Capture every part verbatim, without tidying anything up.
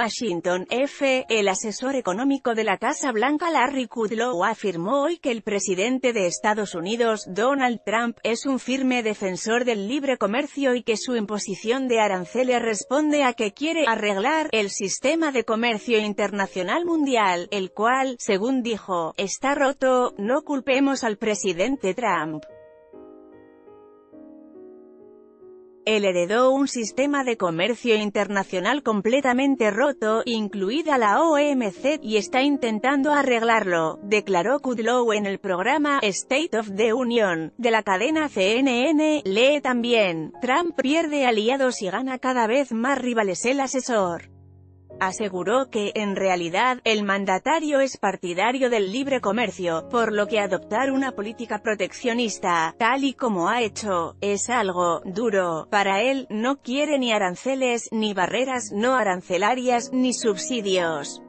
Washington F. El asesor económico de la Casa Blanca Larry Kudlow afirmó hoy que el presidente de Estados Unidos, Donald Trump, es un firme defensor del libre comercio y que su imposición de aranceles responde a que quiere arreglar el sistema de comercio internacional mundial, el cual, según dijo, está roto. No culpemos al presidente Trump. Él heredó un sistema de comercio internacional completamente roto, incluida la O M C, y está intentando arreglarlo, declaró Kudlow en el programa State of the Union de la cadena C N N. Lee también: Trump pierde aliados y gana cada vez más rivales. El asesor aseguró que, en realidad, el mandatario es partidario del libre comercio, por lo que adoptar una política proteccionista, tal y como ha hecho, es algo duro para él. No quiere ni aranceles, ni barreras no arancelarias, ni subsidios.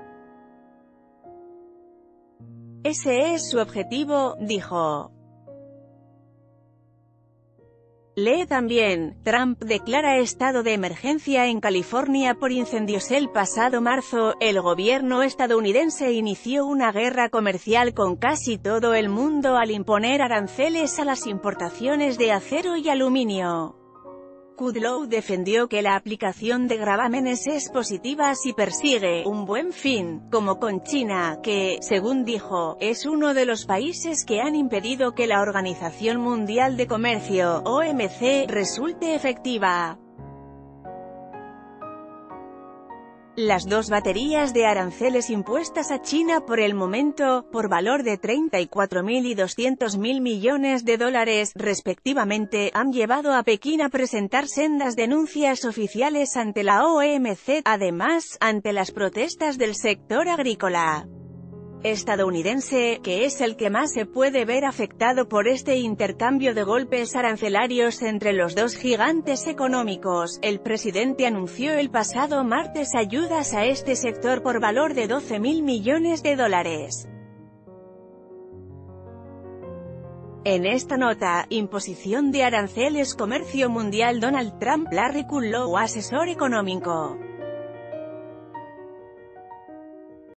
Ese es su objetivo, dijo. Lee también: Trump declara estado de emergencia en California por incendios. El pasado marzo, el gobierno estadounidense inició una guerra comercial con casi todo el mundo al imponer aranceles a las importaciones de acero y aluminio. Kudlow defendió que la aplicación de gravámenes es positiva si persigue un buen fin, como con China, que, según dijo, es uno de los países que han impedido que la Organización Mundial de Comercio, O M C, resulte efectiva. Las dos baterías de aranceles impuestas a China por el momento, por valor de treinta y cuatro mil y doscientos mil millones de dólares, respectivamente, han llevado a Pekín a presentar sendas denuncias oficiales ante la O M C, además, ante las protestas del sector agrícola estadounidense, que es el que más se puede ver afectado por este intercambio de golpes arancelarios entre los dos gigantes económicos. El presidente anunció el pasado martes ayudas a este sector por valor de doce mil millones de dólares. En esta nota, imposición de aranceles, comercio mundial. Donald Trump, Larry Kudlow, asesor económico.